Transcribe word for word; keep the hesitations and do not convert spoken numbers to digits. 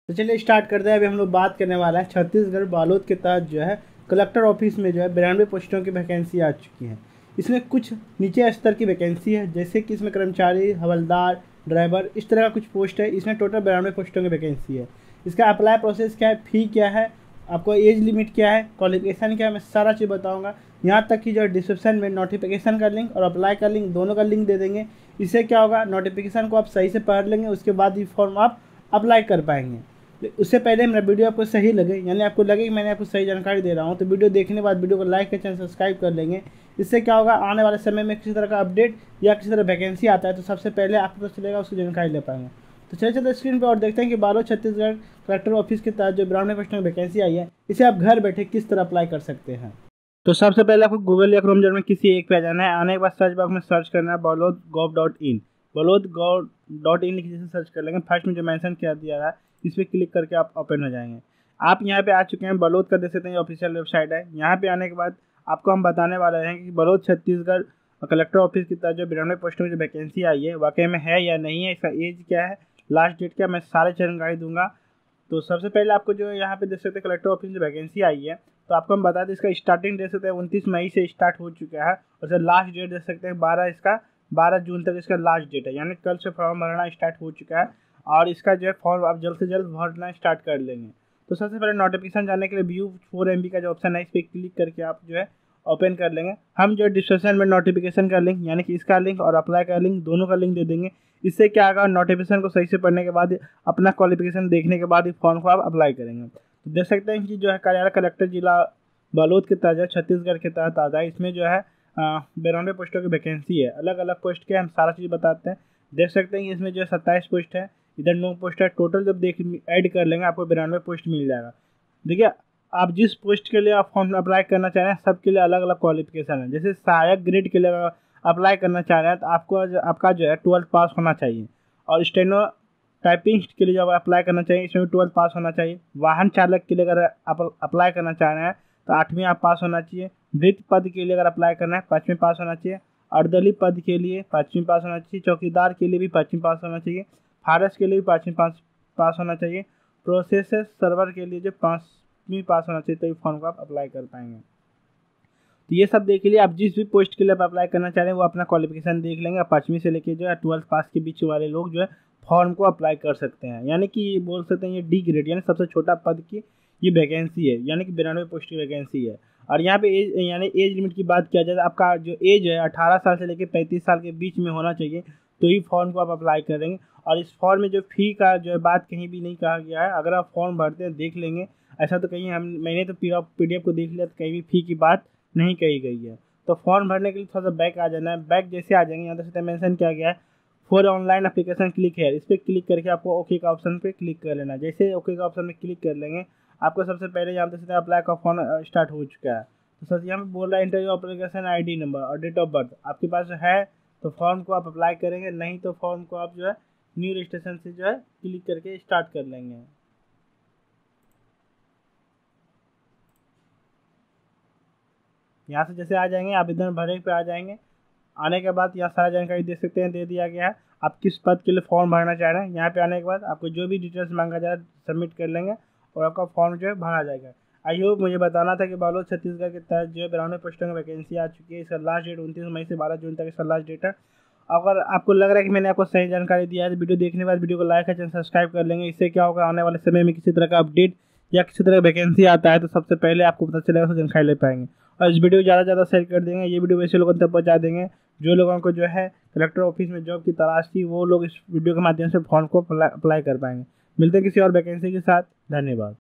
तो चलिए स्टार्ट करते हैं। अभी हम लोग बात करने वाला है छत्तीसगढ़ बालोद के तहत जो है कलेक्टर ऑफिस में जो है बिरानवे पोस्टों की वैकेंसी आ चुकी है। इसमें कुछ नीचे स्तर की वैकेंसी है, जैसे कि इसमें कर्मचारी, हवलदार, ड्राइवर, इस तरह का कुछ पोस्ट है। इसमें टोटल बिरानवे पोस्टों की वैकेंसी है। इसका अप्लाई प्रोसेस क्या है, फ़ी क्या है, आपको एज लिमिट क्या है, क्वालिफिकेशन क्या है, मैं सारा चीज़ बताऊँगा। यहाँ तक कि जो डिस्क्रिप्शन में नोटिफिकेशन का लिंक और अप्लाई का लिंक, दोनों का लिंक दे देंगे। इससे क्या होगा, नोटिफिकेशन को आप सही से पढ़ लेंगे, उसके बाद ये फॉर्म आप अप्लाई कर पाएंगे। उससे पहले मेरा वीडियो आपको सही लगे, यानी आपको लगे कि मैंने आपको सही जानकारी दे रहा हूँ, तो वीडियो देखने के बाद वीडियो को लाइक कर चैनल सब्सक्राइब कर लेंगे। इससे क्या होगा, आने वाले समय में किसी तरह का अपडेट या किसी तरह वैकेंसी आता है तो सबसे पहले आपको पता चलेगा, उसकी जानकारी ले पाएंगे। तो चलिए चलते स्क्रीन पर और देखते हैं कि बालोद छत्तीसगढ़ कलेक्टर ऑफिस के तहत जो बिरानवे पोस्टों की वैकेंसी आई है, इसे आप घर बैठे किस तरह अप्लाई कर सकते हैं। तो सबसे पहले आपको गूगल या क्रोम में किसी एक पे आ जाना है। आने के बाद सर्च बॉक्स में सर्च करना है Balod gov dot in. Balod gov dot in लिख जैसे सर्च कर लेंगे, फर्स्ट में जो मेंशन किया दिया रहा है इस पर क्लिक करके आप ओपन हो जाएंगे। आप यहाँ पे आ चुके हैं, बालोद का देख सकते हैं, ऑफिशियल वेबसाइट है। यहाँ पे आने के बाद आपको हम बताने वाले हैं कि बालोद छत्तीसगढ़ कलेक्टर ऑफिस की तरफ जो बिरानवे पोस्टों में जो वैकेंसी आई है वाकई में है या नहीं है, इसका एज क्या है, लास्ट डेट क्या, मैं सारे जानकारी दूंगा। तो सबसे पहले आपको जो यहाँ पे देख सकते हैं कलेक्टर ऑफिस में वैकेंसी आई है, तो आपको हम बता दें इसका स्टार्टिंग देख सकते हैं उनतीस मई से स्टार्ट हो चुका है, और सर लास्ट डेट देख सकते हैं बारह इसका बारह जून तक इसका लास्ट डेट है, यानी कल से फॉर्म भरना स्टार्ट हो चुका है। और इसका जो है फॉर्म आप जल्द से जल्द भरना स्टार्ट कर लेंगे। तो सबसे पहले नोटिफिकेशन जाने के लिए व्यू फोर एम बी का जो ऑप्शन है इस पर क्लिक करके आप जो है ओपन कर लेंगे। हम जो डिस्क्रिप्शन में नोटिफिकेशन का लिंक, यानी कि इसका लिंक और अप्लाई का लिंक, दोनों का लिंक दे देंगे। इससे क्या होगा, नोटिफिकेशन को सही से पढ़ने के बाद, अपना क्वालिफिकेशन देखने के बाद इस फॉर्म को आप अप्लाई करेंगे। तो देख सकते हैं कि जो है कार्यालय कलेक्टर जिला बालोद के तहत छत्तीसगढ़ के तहत आता है। इसमें जो है बिरानवे पोस्टों की वैकेंसी है, अलग अलग पोस्ट के हम सारा चीज़ बताते हैं। देख सकते हैं कि इसमें जो है सत्ताईस पोस्ट है, इधर नौ पोस्ट है। टोटल जब देख ऐड कर लेंगे आपको बिरानवे पोस्ट मिल जाएगा। देखिए, आप जिस पोस्ट के लिए आप फॉर्म अप्लाई करना चाह रहे हैं सबके लिए अलग अलग क्वालिफिकेशन है। जैसे सहायक ग्रेड के लिए अप्लाई करना चाह रहे हैं तो आपको आपका जो है ट्वेल्थ पास होना चाहिए, और स्टेनो टाइपिंग के लिए जब अप्लाई करना चाहिए इसमें भी ट्वेल्थ पास होना चाहिए। वाहन चालक के लिए अगर आप अप्लाई करना चाह रहे हैं तो आठवीं आप पास होना चाहिए। वृत्त पद के लिए अगर अप्लाई करना है पाँचवीं पास होना चाहिए। अर्दली पद के लिए पाँचवीं पास होना चाहिए। चौकीदार के लिए भी पाँचवीं पास होना चाहिए। फारस के लिए भी पाँचवीं पास पास होना चाहिए। प्रोसेस सर्वर के लिए जो पाँचवीं पास होना चाहिए, तो ये फॉर्म को आप अप्लाई कर पाएंगे। तो ये सब देख लिए, आप जिस भी पोस्ट के लिए आप अप्लाई करना चाह रहे हैं वो अपना क्वालिफिकेशन देख लेंगे। पाँचवीं से लेके जो है ट्वेल्थ पास के बीच वाले लोग जो है फॉर्म को अप्लाई कर सकते हैं। यानी कि ये बोल सकते हैं ये डी ग्रेड यानी सबसे छोटा पद की ये वैकेंसी है, यानी कि बिरानवे पोस्ट की वैकेंसी है। और यहाँ पे एज यानी एज लिमिट की बात किया जाए, आपका जो एज है अठारह साल से लेकर पैंतीस साल के बीच में होना चाहिए, तो ही फॉर्म को आप अप्लाई करेंगे। और इस फॉर्म में जो फ़ी का जो है बात कहीं भी नहीं कहा गया है। अगर आप फॉर्म भरते हैं देख लेंगे, ऐसा तो कहीं हम मैंने तो पी डी एफ को देख लिया तो कहीं भी फ़ी की बात नहीं कही गई है। तो फॉर्म भरने के लिए थोड़ा सा बैक आ जाना है। बैक जैसे आ जाएंगे, यहाँ से मेंशन किया गया है फॉर ऑनलाइन एप्लीकेशन क्लिक है, इस पर क्लिक करके आपको ओके का ऑप्शन पे क्लिक कर लेना है। जैसे ओके का ऑप्शन में क्लिक कर लेंगे, आपको सबसे पहले यहाँ पे अप्लाई का फॉर्म स्टार्ट हो चुका है। तो सर यहाँ पे बोल रहा है इंटरव्यू एप्लीकेशन आईडी नंबर और डेट ऑफ बर्थ आपके पास है तो फॉर्म को आप अप्लाई करेंगे, नहीं तो फॉर्म को आप जो है न्यू रजिस्ट्रेशन से जो है क्लिक करके स्टार्ट कर लेंगे। यहाँ से जैसे आ जाएंगे आवेदन भरे पे आ जाएंगे। आने के बाद यहाँ सारा जानकारी दे सकते हैं, दे दिया गया है आप किस पद के लिए फॉर्म भरना चाह रहे हैं। यहाँ पे आने के बाद आपको जो भी डिटेल्स मांगा जा रहा है सबमिट कर लेंगे और आपका फॉर्म जो है भरा जाएगा। आई होप मुझे बताना था कि बालोद छत्तीसगढ़ के तहत जो है बिरानवे पोस्टों की वैकेंसी आ चुकी है। इसका लास्ट डेट उनतीस मई से बारह जून तक इसका लास्ट डेट है। अगर आपको लग रहा है कि मैंने आपको सही जानकारी दिया है तो वीडियो देखने के बाद वीडियो को लाइक और चैनल सब्सक्राइब कर लेंगे। इससे क्या होगा, आने वाले समय में किसी तरह का अपडेट या किसी तरह का वैकेंसी आता है तो सबसे पहले आपको पता चलेगा, उसको जानकारी ले पाएंगे। और इस वीडियो को ज़्यादा से ज़्यादा शेयर कर देंगे। ये वीडियो वैसे लोगों तक पहुँचा देंगे जो लोगों को जो है कलेक्टर ऑफिस में जॉब की तलाश थी, वो लोग इस वीडियो के माध्यम से फॉर्म को अप्लाई कर पाएंगे। मिलते हैं किसी और वैकेंसी के साथ। धन्यवाद।